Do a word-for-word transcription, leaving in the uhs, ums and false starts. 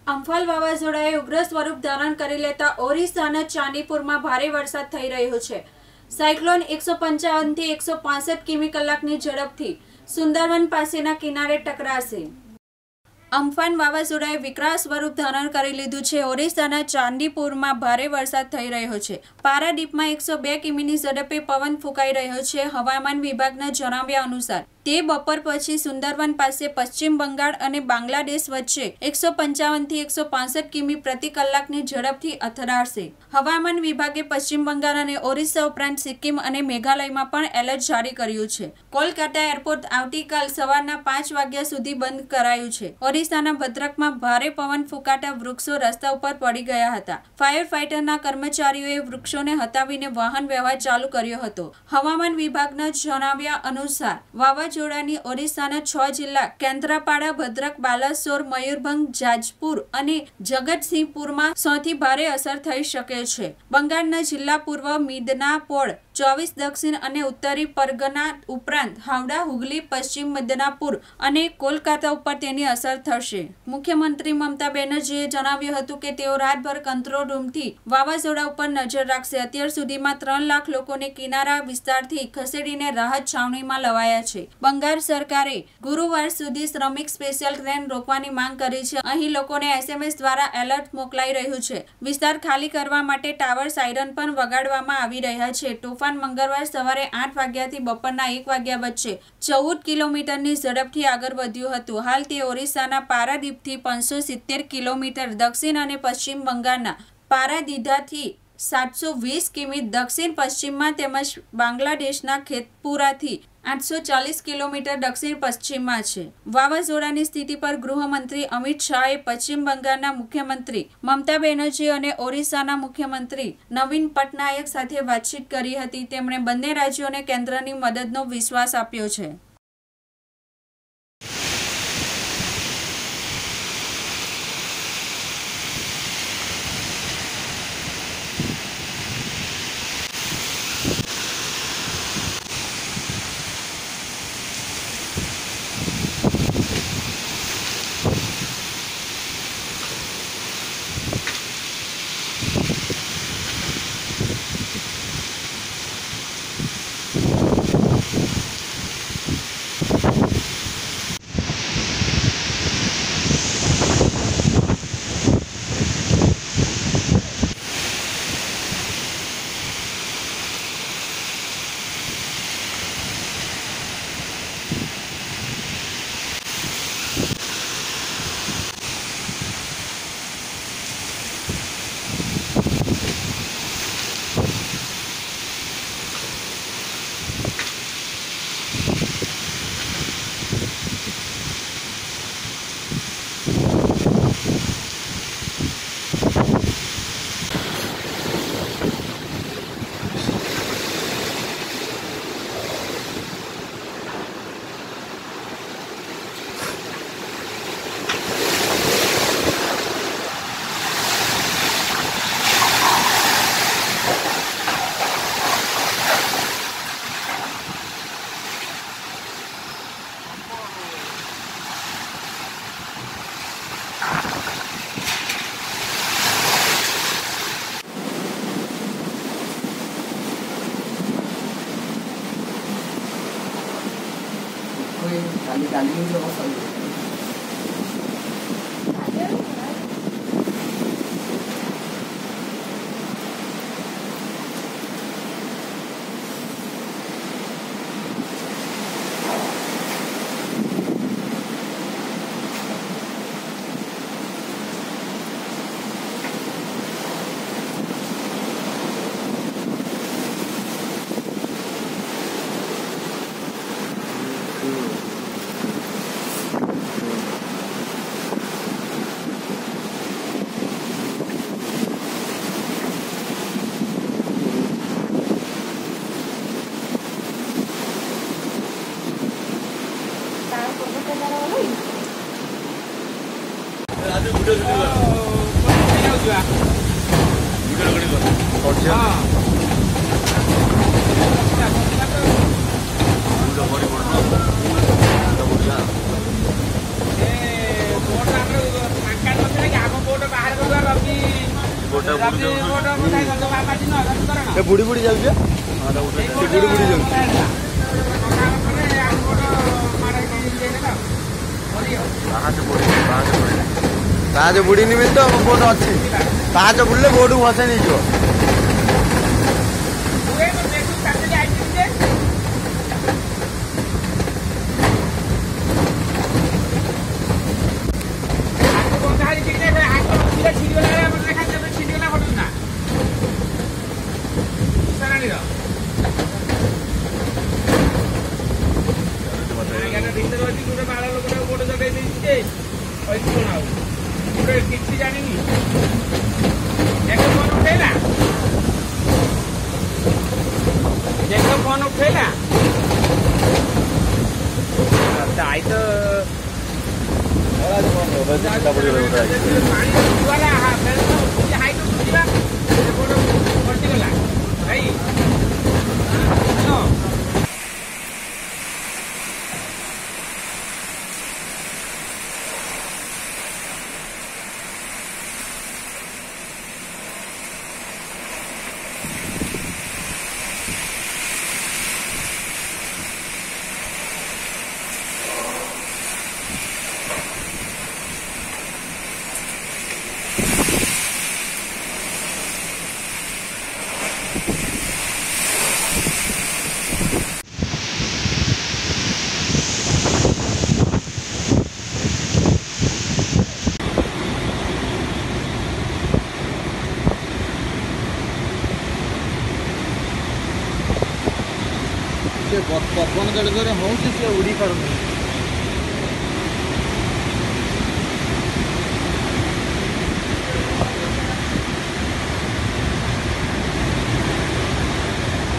Amphan વાવાઝોડાએ ઉગ્ર સ્વરૂપ ધારણ કરી લેતા ઓરિસ્સાના ચાંદીપુરમાં ભારે વરસાદ થઈ રહ્યો છે। સાયક્લોન એકસો પંચાવન થી એકસો પાસઠ કિમી કલાકની ઝડપથી સુંદરવન પાસેના કિનારે ટકરાશે। અમ્ફાન વાવાઝોડાએ વિકરાળ સ્વરૂપ ધારણ કરી લીધું છે। ઓરિસ્સાના ચાંદીપુરમાં ભારે વરસાદ થઈ રહ્યો છે। પારાદીપમાં એકસો બે કિમીની ઝડપે પવન ફૂંકાઈ રહ્યો છે। હવામાન વિભાગના જણાવ્યા અનુસાર તે બપોર પછી સુંદરવન પાસે પશ્ચિમ બંગાળ અને બાંગ્લાદેશ વચ્ચે એકસો પંચાવન થી એકસો પાસઠ કિમી પ્રતિ કલાકની ઝડપથી અથડાશે। હવામાન વિભાગે પશ્ચિમ બંગાળ અને ઓરિસ્સા ઉપરાંત સિક્કિમ અને મેઘાલયમાં પણ એલર્ટ જારી કર્યું છે। કોલકાતા એરપોર્ટ આવતીકાલ સવારના પાંચ વાગ્યા સુધી બંધ કરાયું છે। ઓરિસ્સાના ભદ્રકમાં ભારે પવન ફૂંકાતા વૃક્ષો રસ્તા ઉપર પડી ગયા હતા। ફાયર ફાઈટરના કર્મચારીઓએ વૃક્ષોને હટાવીને વાહન વ્યવહાર ચાલુ કર્યો હતો। હવામાન વિભાગના જણાવ્યા અનુસાર વાવાઝોડાની ઓરિસ્સાના છ જિલ્લા કેન્દ્રાપાડા, ભદ્રક, બાલાસોર, મયુરભંજ, જાજપુર અને જગતસિંહપુરમાં સૌથી ભારે અસર થઈ શકે છે। બંગાળના જિલ્લા પૂર્વ મિદનાપોર, ચોવીસ દક્ષિણ અને ઉત્તરી પરગના ઉપરાંત હાવડા, હુગલી, પશ્ચિમ મિદનાપુર અને કોલકાતા ઉપર તેની અસર થશે। મુખ્યમંત્રી મમતા બેનર્જીએ જણાવ્યું હતું કે તેઓ રાતભર કંટ્રોલ રૂમથી વાવાઝોડા ઉપર નજર રાખશે। અત્યાર સુધીમાં ત્રણ લાખ લોકોને કિનારા વિસ્તારથી ખસેડીને રાહત છાવણીમાં લવાયા છે। બંગાળ સરકારે ગુરુવાર સુધી શ્રમિક સ્પેશિયલ ટ્રેન રોકવાની માંગ કરી છે। અહીં લોકોને એસએમએસ દ્વારા એલર્ટ મોકલાઈ રહ્યું છે। વિસ્તાર ખાલી કરવા માટે ટાવર સાયરન પણ વગાડવામાં આવી રહ્યા છે। તોફાન મંગળવાર સવારે આઠ વાગ્યાથી બપોરના એક વાગ્યા વચ્ચે ચૌદ કિલોમીટરની ઝડપથી આગળ વધ્યું હતું। હાલ તે ઓરિસ્સાના પારાદીપથી પાંચસો સિત્તેર કિલોમીટર દક્ષિણ અને પશ્ચિમ બંગાળના પારાદીધાથી સાતસો વીસ કિમી દક્ષિણ પશ્ચિમમાં તેમજ બાંગ્લાદેશના ખેતપુરાથી આઠસો ચાલીસ કિલોમીટર દક્ષિણ પશ્ચિમમાં છે। વાવાઝોડાની સ્થિતિ પર ગૃહમંત્રી અમિત શાહે પશ્ચિમ બંગાળના મુખ્યમંત્રી મમતા બેનર્જી અને ઓરિસ્સાના મુખ્યમંત્રી નવીન પટનાયક સાથે વાતચીત કરી હતી। તેમણે બંને રાજ્યોને કેન્દ્રની મદદનો વિશ્વાસ આપ્યો છે। Kali kali ini lo kosong. हाँ बुड़ी बुड़ी जाऊँ बुड़ी बुड़ी जाऊँ पाँच बुड़ी निमित्त बोट अच्छी पाँच बुड़े बोट भसा नहीं जो किसी जानी देखो फोन उठेला देखो फोन उठेला आई तो पवन जड़े हूँ सी उड़ी पार